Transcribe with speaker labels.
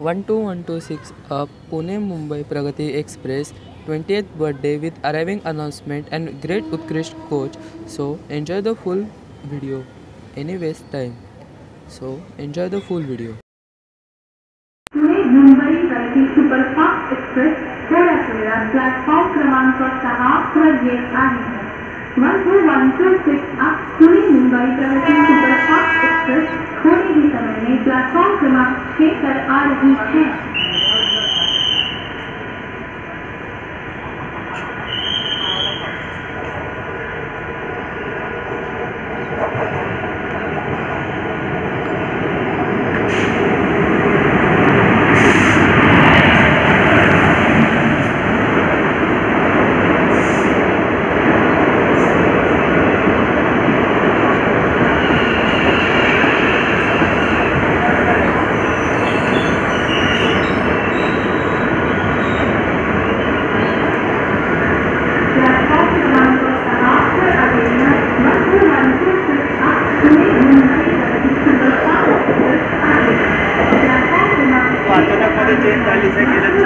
Speaker 1: 12126 Pune Mumbai Pragati Express 20th birthday with arriving announcement and great utkrisht coach. So enjoy the full video. Anyways time. So enjoy the full video.
Speaker 2: Pune Mumbai प्रगती superfast express थोड्याच वेळात platform क्रमांक 6 वर येत आहे. 12126 Pune Mumbai Pragati superfast express थोड़े ही समय में प्लेटफॉर्म क्रमांक 6 पर आ रही है.
Speaker 3: अचानक मध्ये चेंज झाली